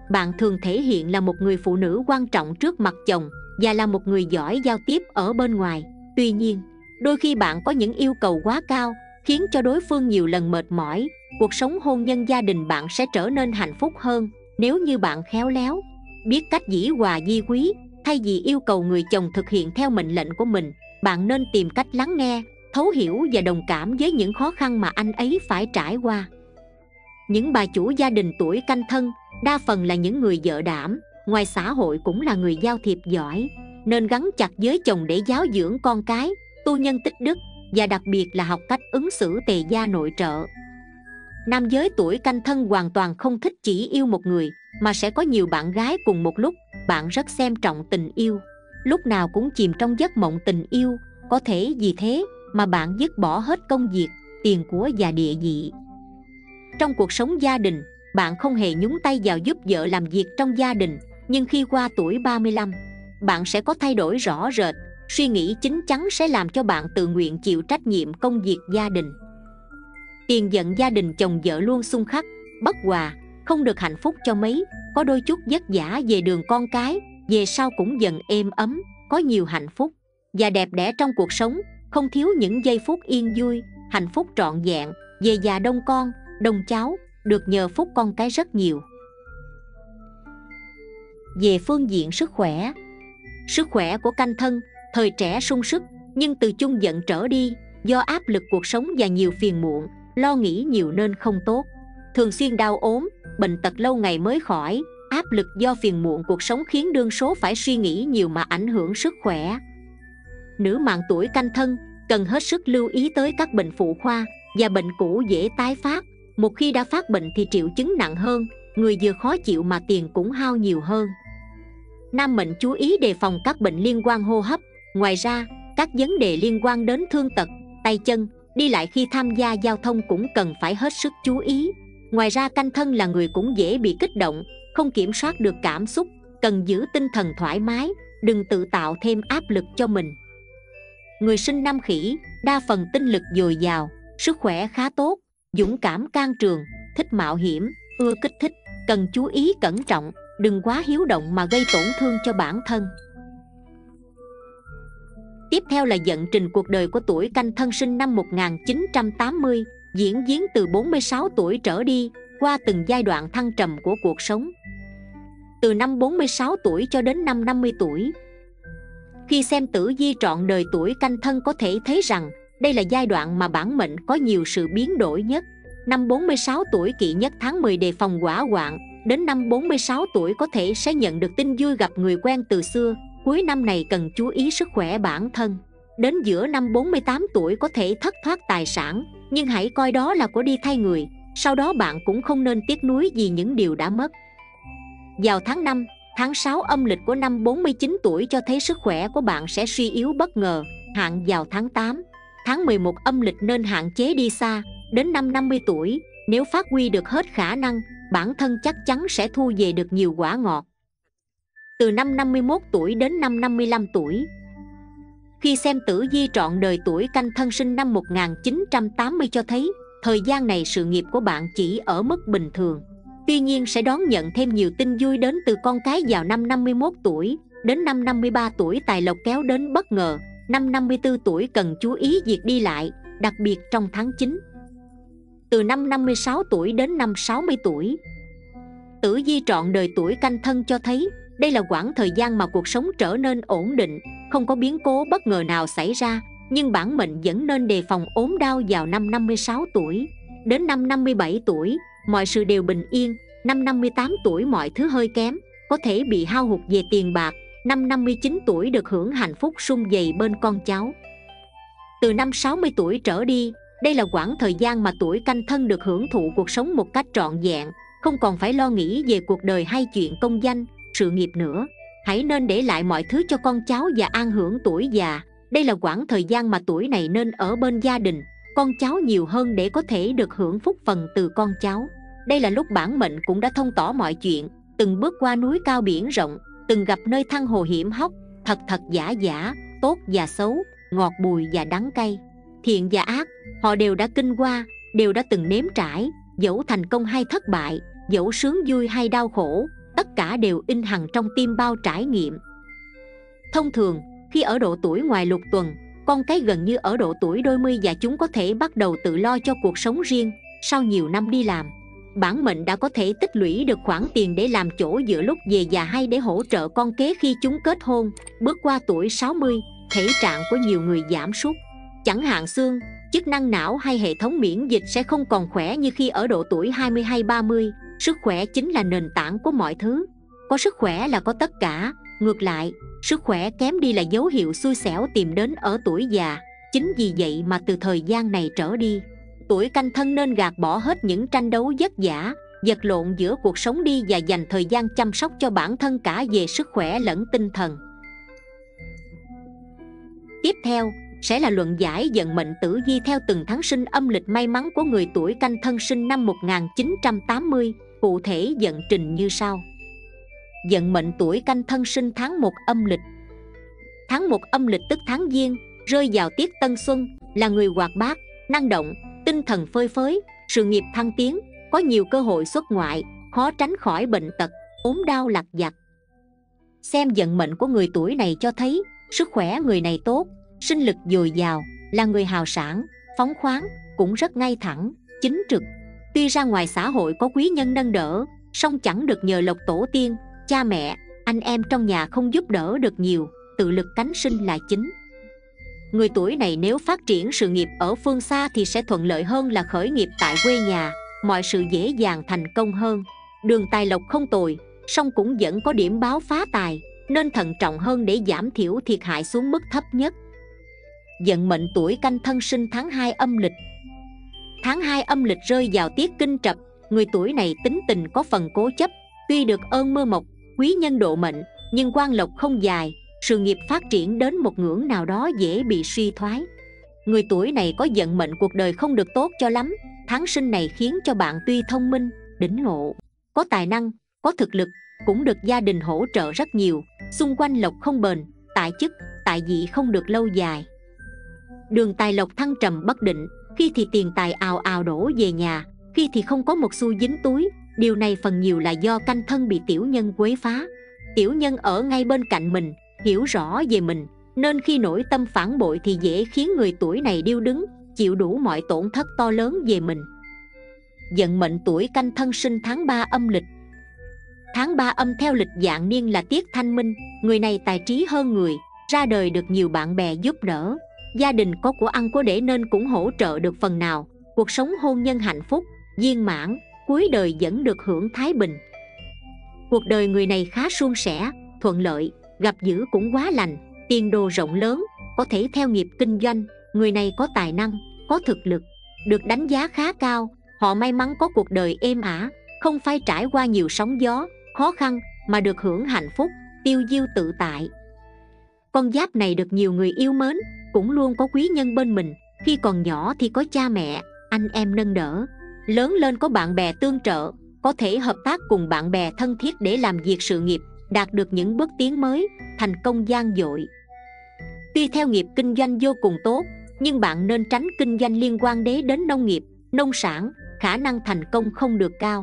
Speaker 1: bạn thường thể hiện là một người phụ nữ quan trọng trước mặt chồng và là một người giỏi giao tiếp ở bên ngoài. Tuy nhiên, đôi khi bạn có những yêu cầu quá cao, khiến cho đối phương nhiều lần mệt mỏi. Cuộc sống hôn nhân gia đình bạn sẽ trở nên hạnh phúc hơn nếu như bạn khéo léo, biết cách dĩ hòa vi quý. Thay vì yêu cầu người chồng thực hiện theo mệnh lệnh của mình, bạn nên tìm cách lắng nghe, thấu hiểu và đồng cảm với những khó khăn mà anh ấy phải trải qua. Những bà chủ gia đình tuổi Canh Thân đa phần là những người vợ đảm, ngoài xã hội cũng là người giao thiệp giỏi, nên gắn chặt với chồng để giáo dưỡng con cái, tu nhân tích đức và đặc biệt là học cách ứng xử tề gia nội trợ. Nam giới tuổi Canh Thân hoàn toàn không thích chỉ yêu một người, mà sẽ có nhiều bạn gái cùng một lúc. Bạn rất xem trọng tình yêu, lúc nào cũng chìm trong giấc mộng tình yêu. Có thể vì thế mà bạn dứt bỏ hết công việc, tiền của và địa vị. Trong cuộc sống gia đình, bạn không hề nhúng tay vào giúp vợ làm việc trong gia đình. Nhưng khi qua tuổi ba mươi lăm, bạn sẽ có thay đổi rõ rệt. Suy nghĩ chín chắn sẽ làm cho bạn tự nguyện chịu trách nhiệm công việc gia đình. Tiền giận gia đình chồng vợ luôn xung khắc, bất hòa, không được hạnh phúc cho mấy. Có đôi chút vất vả về đường con cái, về sau cũng dần êm ấm, có nhiều hạnh phúc và đẹp đẽ trong cuộc sống. Không thiếu những giây phút yên vui, hạnh phúc trọn vẹn. Về già đông con, đông cháu, được nhờ phúc con cái rất nhiều. Về phương diện sức khỏe, sức khỏe của Canh Thân thời trẻ sung sức, nhưng từ chung dận trở đi, do áp lực cuộc sống và nhiều phiền muộn, lo nghĩ nhiều nên không tốt. Thường xuyên đau ốm, bệnh tật lâu ngày mới khỏi. Áp lực do phiền muộn cuộc sống khiến đương số phải suy nghĩ nhiều mà ảnh hưởng sức khỏe. Nữ mạng tuổi Canh Thân cần hết sức lưu ý tới các bệnh phụ khoa và bệnh cũ dễ tái phát. Một khi đã phát bệnh thì triệu chứng nặng hơn, người vừa khó chịu mà tiền cũng hao nhiều hơn. Nam mệnh chú ý đề phòng các bệnh liên quan hô hấp. Ngoài ra, các vấn đề liên quan đến thương tật, tay chân, đi lại khi tham gia giao thông cũng cần phải hết sức chú ý. Ngoài ra, Canh Thân là người cũng dễ bị kích động, không kiểm soát được cảm xúc, cần giữ tinh thần thoải mái, đừng tự tạo thêm áp lực cho mình. Người sinh năm Khỉ đa phần tinh lực dồi dào, sức khỏe khá tốt, dũng cảm can trường, thích mạo hiểm, ưa kích thích, cần chú ý cẩn trọng, đừng quá hiếu động mà gây tổn thương cho bản thân. Tiếp theo là vận trình cuộc đời của tuổi Canh Thân sinh năm một nghìn chín trăm tám mươi, diễn biến từ bốn mươi sáu tuổi trở đi, qua từng giai đoạn thăng trầm của cuộc sống. Từ năm bốn mươi sáu tuổi cho đến năm năm mươi tuổi. Khi xem tử vi trọn đời tuổi Canh Thân có thể thấy rằng đây là giai đoạn mà bản mệnh có nhiều sự biến đổi nhất. Năm bốn mươi sáu tuổi kỵ nhất tháng mười đề phòng hỏa hoạn. Đến năm bốn mươi sáu tuổi có thể sẽ nhận được tin vui gặp người quen từ xưa. Cuối năm này cần chú ý sức khỏe bản thân. Đến giữa năm bốn mươi tám tuổi có thể thất thoát tài sản, nhưng hãy coi đó là của đi thay người. Sau đó bạn cũng không nên tiếc nuối vì những điều đã mất. Vào tháng năm, tháng sáu âm lịch của năm bốn mươi chín tuổi cho thấy sức khỏe của bạn sẽ suy yếu bất ngờ. Hạn vào tháng tám, tháng mười một âm lịch nên hạn chế đi xa. Đến năm năm mươi tuổi, nếu phát huy được hết khả năng, bản thân chắc chắn sẽ thu về được nhiều quả ngọt. Từ năm năm mươi mốt tuổi đến năm năm mươi lăm tuổi. Khi xem tử vi trọn đời tuổi Canh Thân sinh năm một nghìn chín trăm tám mươi cho thấy thời gian này sự nghiệp của bạn chỉ ở mức bình thường. Tuy nhiên sẽ đón nhận thêm nhiều tin vui đến từ con cái vào năm năm mươi mốt tuổi. Đến năm năm mươi ba tuổi tài lộc kéo đến bất ngờ. Năm năm mươi tư tuổi cần chú ý việc đi lại, đặc biệt trong tháng chín. Từ năm năm mươi sáu tuổi đến năm sáu mươi tuổi. Tử vi trọn đời tuổi Canh Thân cho thấy đây là quãng thời gian mà cuộc sống trở nên ổn định, không có biến cố bất ngờ nào xảy ra, nhưng bản mệnh vẫn nên đề phòng ốm đau vào năm năm mươi sáu tuổi. Đến năm năm mươi bảy tuổi, mọi sự đều bình yên. Năm năm mươi tám tuổi mọi thứ hơi kém, có thể bị hao hụt về tiền bạc. Năm năm mươi chín tuổi được hưởng hạnh phúc sum vầy bên con cháu. Từ năm sáu mươi tuổi trở đi, đây là quãng thời gian mà tuổi Canh Thân được hưởng thụ cuộc sống một cách trọn vẹn, không còn phải lo nghĩ về cuộc đời hay chuyện công danh, sự nghiệp nữa. Hãy nên để lại mọi thứ cho con cháu và an hưởng tuổi già. Đây là quãng thời gian mà tuổi này nên ở bên gia đình, con cháu nhiều hơn để có thể được hưởng phúc phần từ con cháu. Đây là lúc bản mệnh cũng đã thông tỏ mọi chuyện, từng bước qua núi cao biển rộng, từng gặp nơi thăng hồ hiểm hóc, thật thật giả giả, tốt và xấu, ngọt bùi và đắng cay, thiện và ác, họ đều đã kinh qua, đều đã từng nếm trải. Dẫu thành công hay thất bại, dẫu sướng vui hay đau khổ, tất cả đều in hằn trong tim bao trải nghiệm. Thông thường, khi ở độ tuổi ngoài lục tuần, con cái gần như ở độ tuổi đôi mươi và chúng có thể bắt đầu tự lo cho cuộc sống riêng. Sau nhiều năm đi làm, bản mệnh đã có thể tích lũy được khoản tiền để làm chỗ dựa lúc về già hay để hỗ trợ con kế khi chúng kết hôn. Bước qua tuổi sáu mươi, thể trạng của nhiều người giảm sút. Chẳng hạn xương, chức năng não hay hệ thống miễn dịch sẽ không còn khỏe như khi ở độ tuổi hai mươi hay ba mươi. Sức khỏe chính là nền tảng của mọi thứ. Có sức khỏe là có tất cả. Ngược lại, sức khỏe kém đi là dấu hiệu xui xẻo tìm đến ở tuổi già. Chính vì vậy mà từ thời gian này trở đi, tuổi Canh Thân nên gạt bỏ hết những tranh đấu vất vả, vật lộn giữa cuộc sống đi và dành thời gian chăm sóc cho bản thân cả về sức khỏe lẫn tinh thần. Tiếp theo sẽ là luận giải vận mệnh tử vi theo từng tháng sinh âm lịch may mắn của người tuổi Canh Thân sinh năm một nghìn chín trăm tám mươi. Cụ thể vận trình như sau. Vận mệnh tuổi Canh Thân sinh tháng một âm lịch. Tháng một âm lịch tức tháng Giêng, rơi vào tiết Tân Xuân, là người hoạt bát, năng động, tinh thần phơi phới, sự nghiệp thăng tiến, có nhiều cơ hội xuất ngoại, khó tránh khỏi bệnh tật, ốm đau lặt vặt. Xem vận mệnh của người tuổi này cho thấy sức khỏe người này tốt, sinh lực dồi dào, là người hào sảng, phóng khoáng, cũng rất ngay thẳng, chính trực. Tuy ra ngoài xã hội có quý nhân nâng đỡ, song chẳng được nhờ lộc tổ tiên, cha mẹ, anh em trong nhà không giúp đỡ được nhiều, tự lực cánh sinh là chính. Người tuổi này nếu phát triển sự nghiệp ở phương xa thì sẽ thuận lợi hơn là khởi nghiệp tại quê nhà, mọi sự dễ dàng thành công hơn. Đường tài lộc không tồi, song cũng vẫn có điểm báo phá tài, nên thận trọng hơn để giảm thiểu thiệt hại xuống mức thấp nhất. Vận mệnh tuổi Canh Thân sinh tháng hai âm lịch. Tháng hai âm lịch rơi vào tiết Kinh Trập, người tuổi này tính tình có phần cố chấp, tuy được ơn mưa mộc, quý nhân độ mệnh, nhưng quan lộc không dài, sự nghiệp phát triển đến một ngưỡng nào đó dễ bị suy thoái. Người tuổi này có vận mệnh cuộc đời không được tốt cho lắm. Tháng sinh này khiến cho bạn tuy thông minh, đỉnh ngộ, có tài năng, có thực lực, cũng được gia đình hỗ trợ rất nhiều, xung quanh lộc không bền, tại chức, tại vị không được lâu dài. Đường tài lộc thăng trầm bất định, khi thì tiền tài ào ào đổ về nhà, khi thì không có một xu dính túi. Điều này phần nhiều là do Canh Thân bị tiểu nhân quấy phá. Tiểu nhân ở ngay bên cạnh mình, hiểu rõ về mình, nên khi nổi tâm phản bội thì dễ khiến người tuổi này điêu đứng, chịu đủ mọi tổn thất to lớn về mình. Vận mệnh tuổi Canh Thân sinh tháng ba âm lịch. Tháng ba âm theo lịch vạn niên là tiết thanh minh, người này tài trí hơn người, ra đời được nhiều bạn bè giúp đỡ, gia đình có của ăn của để nên cũng hỗ trợ được phần nào, cuộc sống hôn nhân hạnh phúc, viên mãn, cuối đời vẫn được hưởng thái bình. Cuộc đời người này khá suôn sẻ, thuận lợi, gặp dữ cũng quá lành, tiền đồ rộng lớn, có thể theo nghiệp kinh doanh. Người này có tài năng, có thực lực, được đánh giá khá cao. Họ may mắn có cuộc đời êm ả, không phải trải qua nhiều sóng gió, khó khăn, mà được hưởng hạnh phúc, tiêu diêu tự tại. Con giáp này được nhiều người yêu mến, cũng luôn có quý nhân bên mình. Khi còn nhỏ thì có cha mẹ, anh em nâng đỡ, lớn lên có bạn bè tương trợ, có thể hợp tác cùng bạn bè thân thiết để làm việc sự nghiệp, đạt được những bước tiến mới, thành công vang dội. Tuy theo nghiệp kinh doanh vô cùng tốt, nhưng bạn nên tránh kinh doanh liên quan đến đến nông nghiệp, nông sản, khả năng thành công không được cao.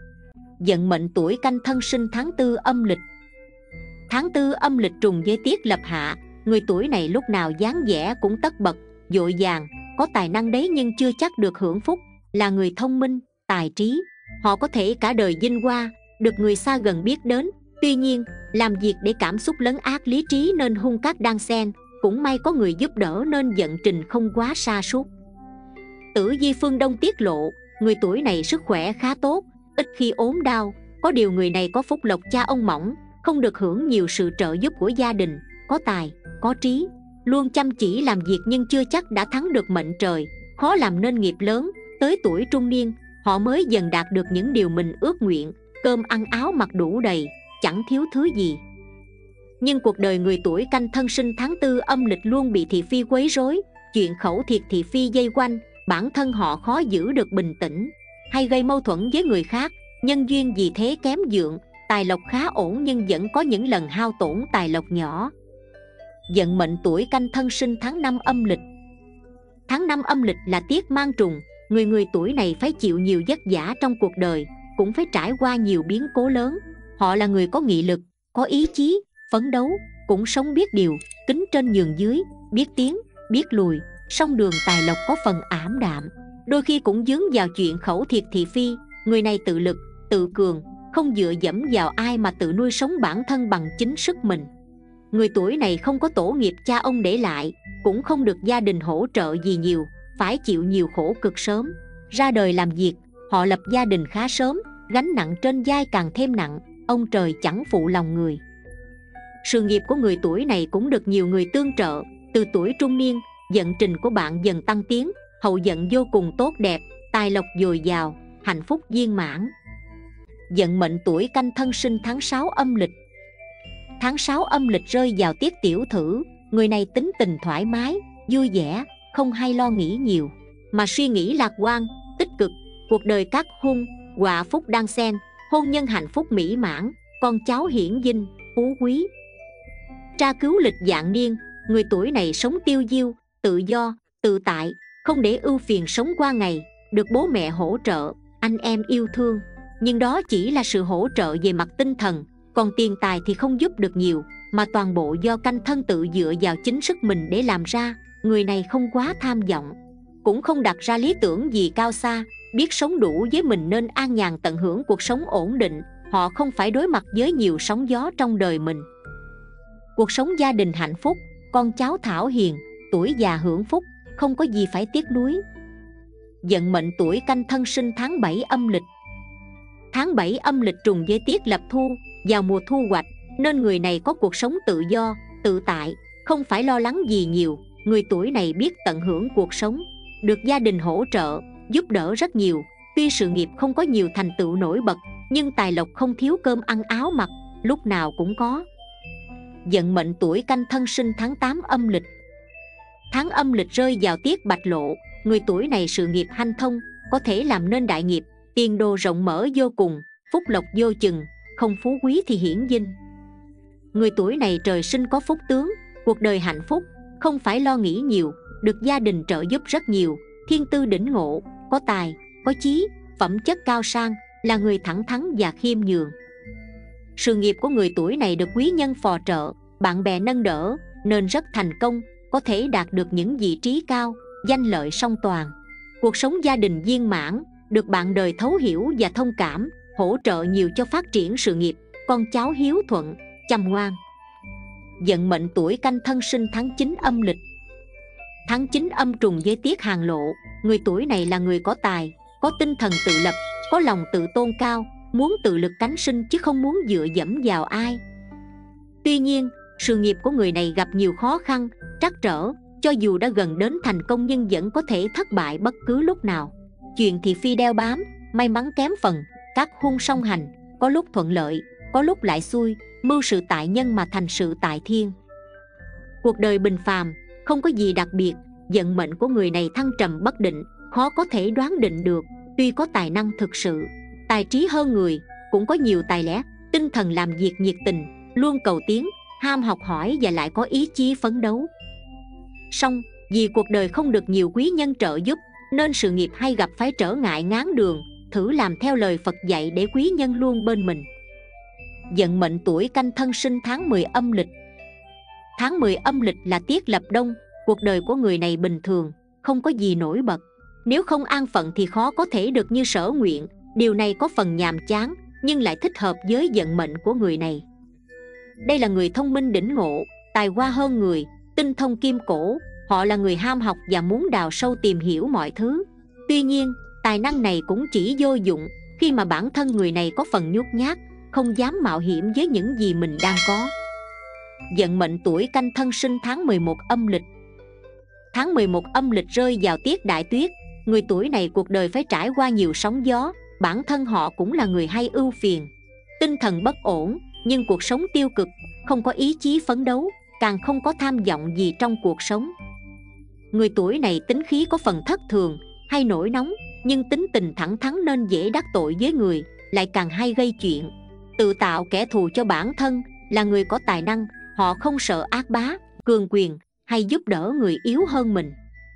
Speaker 1: Vận mệnh tuổi Canh Thân sinh tháng tư âm lịch. Tháng tư âm lịch trùng với tiết lập hạ, người tuổi này lúc nào dáng vẻ cũng tất bật, dội vàng, có tài năng đấy nhưng chưa chắc được hưởng phúc, là người thông minh, tài trí. Họ có thể cả đời vinh hoa, được người xa gần biết đến. Tuy nhiên, làm việc để cảm xúc lấn át lý trí nên hung cát đan xen, cũng may có người giúp đỡ nên vận trình không quá sa sút. Tử vi phương Đông tiết lộ, người tuổi này sức khỏe khá tốt, ít khi ốm đau, có điều người này có phúc lộc cha ông mỏng, không được hưởng nhiều sự trợ giúp của gia đình, có tài, có trí, luôn chăm chỉ làm việc nhưng chưa chắc đã thắng được mệnh trời, khó làm nên nghiệp lớn. Tới tuổi trung niên, họ mới dần đạt được những điều mình ước nguyện, cơm ăn áo mặc đủ đầy, chẳng thiếu thứ gì. Nhưng cuộc đời người tuổi Canh Thân sinh tháng tư âm lịch luôn bị thị phi quấy rối, chuyện khẩu thiệt thị phi dây quanh, bản thân họ khó giữ được bình tĩnh, hay gây mâu thuẫn với người khác, nhân duyên vì thế kém dượng, tài lộc khá ổn nhưng vẫn có những lần hao tổn tài lộc nhỏ. Vận mệnh tuổi Canh Thân sinh tháng năm âm lịch. Tháng năm âm lịch là tiết mang trùng, người người tuổi này phải chịu nhiều vất vả trong cuộc đời, cũng phải trải qua nhiều biến cố lớn. Họ là người có nghị lực, có ý chí, phấn đấu, cũng sống biết điều, kính trên nhường dưới, biết tiến, biết lùi. Song đường tài lộc có phần ảm đạm, đôi khi cũng dướng vào chuyện khẩu thiệt thị phi. Người này tự lực, tự cường, không dựa dẫm vào ai mà tự nuôi sống bản thân bằng chính sức mình. Người tuổi này không có tổ nghiệp cha ông để lại, cũng không được gia đình hỗ trợ gì nhiều, phải chịu nhiều khổ cực sớm. Ra đời làm việc, họ lập gia đình khá sớm, gánh nặng trên vai càng thêm nặng, ông trời chẳng phụ lòng người. Sự nghiệp của người tuổi này cũng được nhiều người tương trợ. Từ tuổi trung niên, vận trình của bạn dần tăng tiến, hậu vận vô cùng tốt đẹp, tài lộc dồi dào, hạnh phúc viên mãn. Vận mệnh tuổi Canh Thân sinh tháng sáu âm lịch. Tháng sáu âm lịch rơi vào tiết Tiểu Thử. Người này tính tình thoải mái, vui vẻ, không hay lo nghĩ nhiều, mà suy nghĩ lạc quan, tích cực. Cuộc đời các hung, họa phúc đan xen, hôn nhân hạnh phúc mỹ mãn, con cháu hiển vinh, phú quý. Tra cứu lịch dạng niên, người tuổi này sống tiêu diêu, tự do, tự tại, không để ưu phiền sống qua ngày, được bố mẹ hỗ trợ, anh em yêu thương. Nhưng đó chỉ là sự hỗ trợ về mặt tinh thần, còn tiền tài thì không giúp được nhiều, mà toàn bộ do Canh Thân tự dựa vào chính sức mình để làm ra. Người này không quá tham vọng, cũng không đặt ra lý tưởng gì cao xa, biết sống đủ với mình nên an nhàn tận hưởng cuộc sống ổn định. Họ không phải đối mặt với nhiều sóng gió trong đời mình. Cuộc sống gia đình hạnh phúc, con cháu thảo hiền, tuổi già hưởng phúc, không có gì phải tiếc nuối. Vận mệnh tuổi Canh Thân sinh tháng bảy âm lịch. Tháng bảy âm lịch trùng với tiết lập thu, vào mùa thu hoạch, nên người này có cuộc sống tự do, tự tại, không phải lo lắng gì nhiều. Người tuổi này biết tận hưởng cuộc sống, được gia đình hỗ trợ, giúp đỡ rất nhiều. Tuy sự nghiệp không có nhiều thành tựu nổi bật, nhưng tài lộc không thiếu cơm ăn áo mặc, lúc nào cũng có. Vận mệnh tuổi Canh Thân sinh tháng tám âm lịch. Tháng âm lịch rơi vào tiết Bạch Lộ. Người tuổi này sự nghiệp hanh thông, có thể làm nên đại nghiệp, tiền đồ rộng mở vô cùng, phúc lộc vô chừng, không phú quý thì hiển vinh. Người tuổi này trời sinh có phúc tướng, cuộc đời hạnh phúc, không phải lo nghĩ nhiều, được gia đình trợ giúp rất nhiều, thiên tư đỉnh ngộ, có tài, có chí, phẩm chất cao sang, là người thẳng thắn và khiêm nhường. Sự nghiệp của người tuổi này được quý nhân phò trợ, bạn bè nâng đỡ, nên rất thành công, có thể đạt được những vị trí cao, danh lợi song toàn. Cuộc sống gia đình viên mãn, được bạn đời thấu hiểu và thông cảm, hỗ trợ nhiều cho phát triển sự nghiệp, con cháu hiếu thuận, chăm ngoan. Vận mệnh tuổi Canh Thân sinh tháng chín âm lịch. Tháng chín âm trùng với tiết Hàn Lộ. Người tuổi này là người có tài, có tinh thần tự lập, có lòng tự tôn cao, muốn tự lực cánh sinh chứ không muốn dựa dẫm vào ai. Tuy nhiên, sự nghiệp của người này gặp nhiều khó khăn, trắc trở, cho dù đã gần đến thành công nhưng vẫn có thể thất bại bất cứ lúc nào. Chuyện thị phi đeo bám, may mắn kém phần, các hung song hành, có lúc thuận lợi, có lúc lại xui, mưu sự tại nhân mà thành sự tại thiên. Cuộc đời bình phàm, không có gì đặc biệt, vận mệnh của người này thăng trầm bất định, khó có thể đoán định được. Tuy có tài năng thực sự, tài trí hơn người, cũng có nhiều tài lẻ, tinh thần làm việc nhiệt tình, luôn cầu tiến, ham học hỏi và lại có ý chí phấn đấu. Song vì cuộc đời không được nhiều quý nhân trợ giúp, nên sự nghiệp hay gặp phải trở ngại ngáng đường. Thử làm theo lời Phật dạy để quý nhân luôn bên mình. Vận mệnh tuổi Canh Thân sinh tháng mười âm lịch. Tháng mười âm lịch là tiết lập đông. Cuộc đời của người này bình thường, không có gì nổi bật. Nếu không an phận thì khó có thể được như sở nguyện. Điều này có phần nhàm chán, nhưng lại thích hợp với vận mệnh của người này. Đây là người thông minh đỉnh ngộ, tài hoa hơn người, tinh thông kim cổ. Họ là người ham học và muốn đào sâu tìm hiểu mọi thứ. Tuy nhiên, tài năng này cũng chỉ vô dụng khi mà bản thân người này có phần nhút nhát, không dám mạo hiểm với những gì mình đang có. Vận mệnh tuổi Canh Thân sinh tháng mười một âm lịch. Tháng mười một âm lịch rơi vào tiết đại tuyết. Người tuổi này cuộc đời phải trải qua nhiều sóng gió. Bản thân họ cũng là người hay ưu phiền, tinh thần bất ổn, nhưng cuộc sống tiêu cực, không có ý chí phấn đấu, càng không có tham vọng gì trong cuộc sống. Người tuổi này tính khí có phần thất thường, hay nổi nóng, nhưng tính tình thẳng thắn nên dễ đắc tội với người, lại càng hay gây chuyện, tự tạo kẻ thù cho bản thân. Là người có tài năng, họ không sợ ác bá, cường quyền, hay giúp đỡ người yếu hơn mình.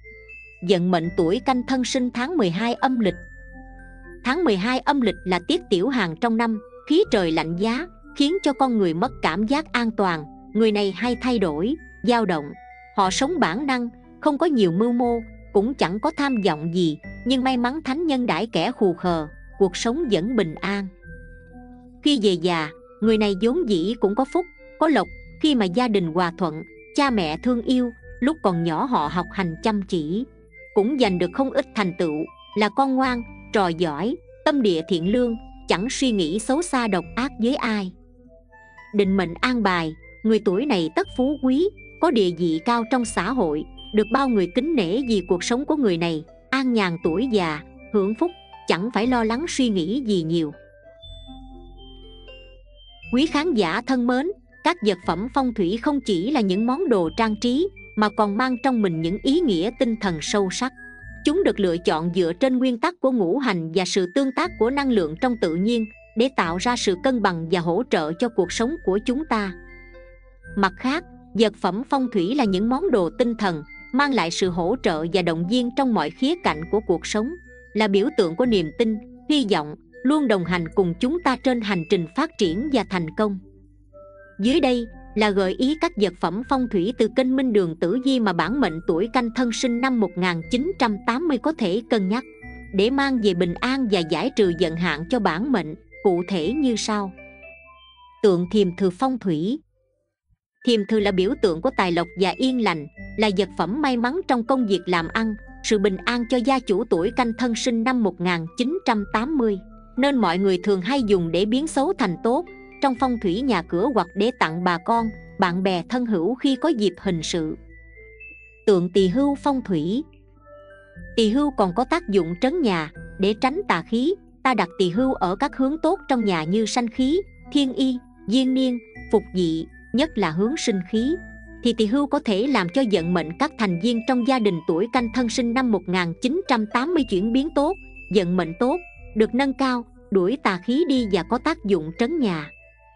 Speaker 1: Vận mệnh tuổi Canh Thân sinh tháng mười hai âm lịch. Tháng mười hai âm lịch là tiết tiểu hàn trong năm, khí trời lạnh giá, khiến cho con người mất cảm giác an toàn. Người này hay thay đổi, dao động. Họ sống bản năng, không có nhiều mưu mô, cũng chẳng có tham vọng gì, nhưng may mắn thánh nhân đãi kẻ khù khờ, cuộc sống vẫn bình an. Khi về già, người này vốn dĩ cũng có phúc, có lộc. Khi mà gia đình hòa thuận, cha mẹ thương yêu, lúc còn nhỏ họ học hành chăm chỉ, cũng giành được không ít thành tựu, là con ngoan, trò giỏi, tâm địa thiện lương, chẳng suy nghĩ xấu xa độc ác với ai. Định mệnh an bài, người tuổi này tất phú quý, có địa vị cao trong xã hội, được bao người kính nể vì cuộc sống của người này an nhàn tuổi già, hưởng phúc, chẳng phải lo lắng suy nghĩ gì nhiều. Quý khán giả thân mến, các vật phẩm phong thủy không chỉ là những món đồ trang trí, mà còn mang trong mình những ý nghĩa tinh thần sâu sắc. Chúng được lựa chọn dựa trên nguyên tắc của ngũ hành và sự tương tác của năng lượng trong tự nhiên để tạo ra sự cân bằng và hỗ trợ cho cuộc sống của chúng ta. Mặt khác, vật phẩm phong thủy là những món đồ tinh thần, mang lại sự hỗ trợ và động viên trong mọi khía cạnh của cuộc sống, là biểu tượng của niềm tin, hy vọng, luôn đồng hành cùng chúng ta trên hành trình phát triển và thành công. Dưới đây là gợi ý các vật phẩm phong thủy từ kênh Minh Đường Tử Vi mà bản mệnh tuổi Canh Thân sinh năm một nghìn chín trăm tám mươi có thể cân nhắc để mang về bình an và giải trừ vận hạn cho bản mệnh, cụ thể như sau. Tượng thiềm thử phong thủy. Thiềm thử là biểu tượng của tài lộc và yên lành, là vật phẩm may mắn trong công việc làm ăn, sự bình an cho gia chủ tuổi Canh Thân sinh năm một nghìn chín trăm tám mươi, nên mọi người thường hay dùng để biến xấu thành tốt trong phong thủy nhà cửa, hoặc để tặng bà con, bạn bè thân hữu khi có dịp hình sự. Tượng tỳ hưu phong thủy. Tỳ hưu còn có tác dụng trấn nhà để tránh tà khí. Ta đặt tỳ hưu ở các hướng tốt trong nhà như sanh khí, thiên y, diên niên, phục dị, nhất là hướng sinh khí, thì tỳ hưu có thể làm cho vận mệnh các thành viên trong gia đình tuổi Canh Thân sinh năm một nghìn chín trăm tám mươi chuyển biến tốt, vận mệnh tốt, được nâng cao, đuổi tà khí đi và có tác dụng trấn nhà.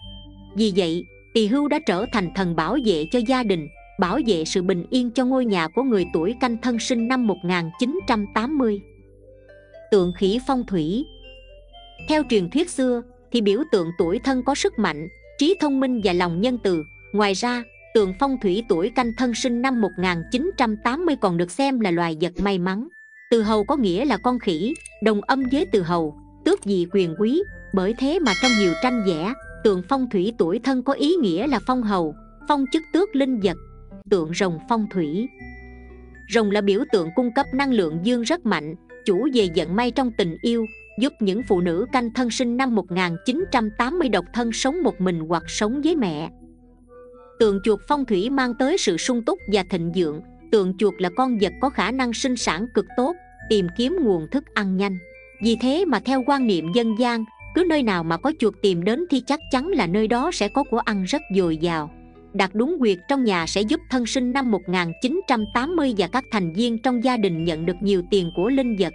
Speaker 1: Vì vậy, tỳ hưu đã trở thành thần bảo vệ cho gia đình, bảo vệ sự bình yên cho ngôi nhà của người tuổi Canh Thân sinh năm một nghìn chín trăm tám mươi. Tượng khỉ phong thủy. Theo truyền thuyết xưa, thì biểu tượng tuổi Thân có sức mạnh, trí thông minh và lòng nhân từ. Ngoài ra, tượng phong thủy tuổi Canh Thân sinh năm một nghìn chín trăm tám mươi còn được xem là loài vật may mắn. Từ hầu có nghĩa là con khỉ, đồng âm với từ hầu, tước vị quyền quý. Bởi thế mà trong nhiều tranh vẽ, tượng phong thủy tuổi Thân có ý nghĩa là phong hầu, phong chức tước linh vật. Tượng rồng phong thủy. Rồng là biểu tượng cung cấp năng lượng dương rất mạnh, chủ về vận may trong tình yêu, giúp những phụ nữ Canh Thân sinh năm một nghìn chín trăm tám mươi độc thân sống một mình hoặc sống với mẹ. Tượng chuột phong thủy mang tới sự sung túc và thịnh vượng. Tượng chuột là con vật có khả năng sinh sản cực tốt, tìm kiếm nguồn thức ăn nhanh. Vì thế mà theo quan niệm dân gian, cứ nơi nào mà có chuột tìm đến thì chắc chắn là nơi đó sẽ có của ăn rất dồi dào. Đặt đúng quyệt trong nhà sẽ giúp thân sinh năm một nghìn chín trăm tám mươi và các thành viên trong gia đình nhận được nhiều tiền của linh vật.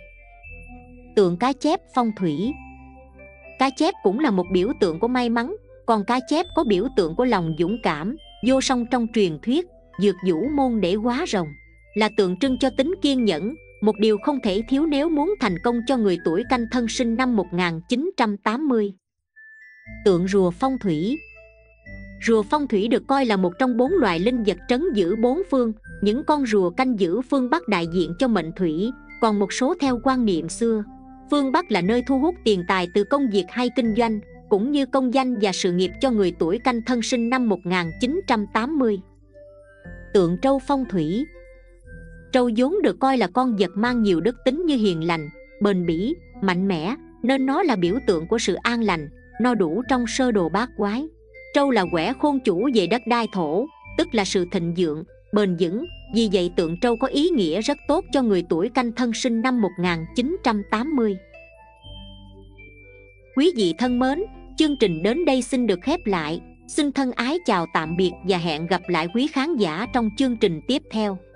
Speaker 1: Tượng cá chép phong thủy. Cá chép cũng là một biểu tượng của may mắn, còn cá chép có biểu tượng của lòng dũng cảm, vô song trong truyền thuyết, dược vũ môn để hóa rồng, là tượng trưng cho tính kiên nhẫn, một điều không thể thiếu nếu muốn thành công cho người tuổi Canh Thân sinh năm một nghìn chín trăm tám mươi. Tượng rùa phong thủy. Rùa phong thủy được coi là một trong bốn loài linh vật trấn giữ bốn phương. Những con rùa canh giữ phương Bắc đại diện cho mệnh thủy, còn một số theo quan niệm xưa, phương Bắc là nơi thu hút tiền tài từ công việc hay kinh doanh, cũng như công danh và sự nghiệp cho người tuổi Canh Thân sinh năm một nghìn chín trăm tám mươi. Tượng trâu phong thủy. Trâu vốn được coi là con vật mang nhiều đức tính như hiền lành, bền bỉ, mạnh mẽ, nên nó là biểu tượng của sự an lành, no đủ trong sơ đồ bát quái. Trâu là quẻ khôn chủ về đất đai thổ, tức là sự thịnh vượng, bền vững. Vì vậy tượng trâu có ý nghĩa rất tốt cho người tuổi Canh Thân sinh năm một nghìn chín trăm tám mươi. Quý vị thân mến, chương trình đến đây xin được khép lại. Xin thân ái chào tạm biệt và hẹn gặp lại quý khán giả trong chương trình tiếp theo.